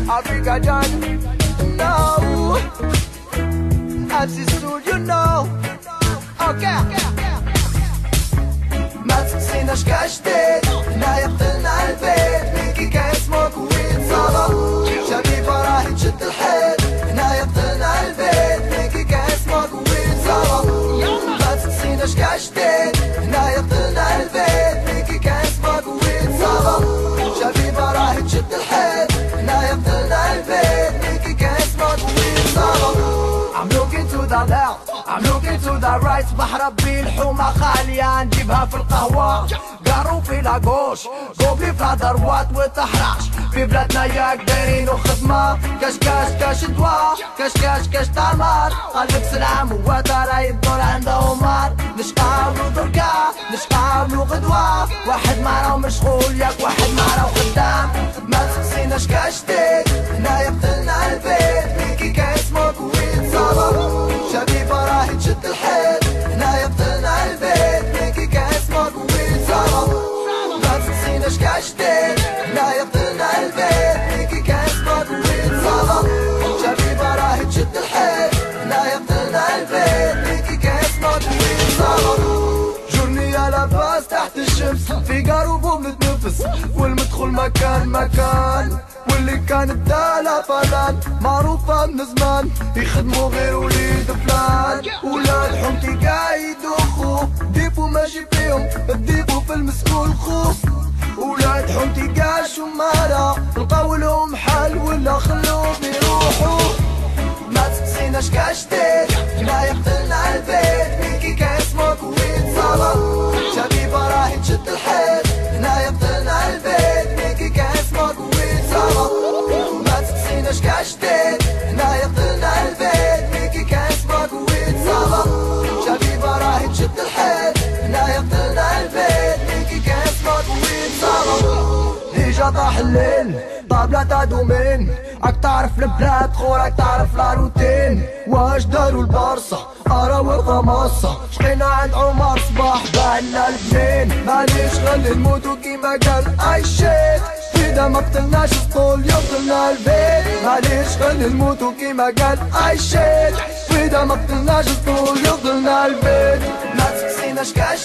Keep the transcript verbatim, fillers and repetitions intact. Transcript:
Africa done. No, as soon you know. Okay. ما تنسيناش كجديد، هنا يقتلنا البيت من كي كان اسمك ويتصرف. شبيبة راهي تشد الحيط، هنا يقتلنا البيت من كي كان اسمك ويتصرف. ما تنسيناش كجديد، هنا يقتلنا البيت من كي كان اسمك ويتصرف. شبيبة راهي تشد الحيط، هنا يقتلنا البيت من كي كان اسمك ويتصرف. I'm looking to the left, I'm looking to the right. صباح ربي الحومة خالية نجيبها في القهوة. قارو في لاغوش قوبلي في الدروات وتحرش. في بلادنا ياك دايرين وخدمة. كاش كاش كاش دوا كاش كاش كاش تمر. قلبك سلام هو ترى يدور عندهم مار. نشقاولو دركا نشقاولو غدوة. واحد ما راهو مشغول ياك واحد ما راهو خدام. ما تنسيناش كاش جديد، هنا يقتلنا البيت من كي كان اسمك ويتصرف. شبيبة راهي تشد الحيط، هنا يقتلنا البيت من كي كان اسمك ويتصرف. ما تنسيناش كاش جديد، هنا يقتلنا البيت من كي كان اسمك ويتصرف. شبيبة راهي تشد الحيط، هنا يقتلنا البيت من كي كان اسمك ويتصرف. جورنية لاباس تحت الشمس، في قارو بوم نتنفس، والمدخل مكان مكان. واللي كانت دالة فلان معروفة من زمان، يخدموا غير وليد فلان. ولاد حومتي قايدو خوف، ديفو ماشي فيهم الديفو في المسكول خوف. ولاد حومتي قاشو مارا، لقاولهم حل ولا خلوهم يروحوا. ما تنسيناش كجديد، هنا يقتلنا البيت من كي كان اسمك ويتصرف. شبيبة راهي تشد الحيط، هنا يقتلنا البيت من كي كان اسمك ويتصرف. ما تنسيناش كجديد، هنا يقتلنا البيت من كي كان اسمك ويتصرف. شبيبة راهي تشد الحيط، هنا يقتلنا البيت من كي كان اسمك ويتصرف. ديجا طاح الليل طابلة تاع دومين، راك تعرف البلاد خو راك تعرف لا روتين. واش دارو البارصة اراوي غماصة، شقينا عند عمر صباح باعنا البنين. ماليش خلي نموتو كيما قال اي شيت، اذا ما قتلناش السطول يقتلنا البيت. ماليش خلي نموتو كيما قال اي شيت، اذا ما قتلناش السطول يقتلنا البيت. ما تنسيناش كاش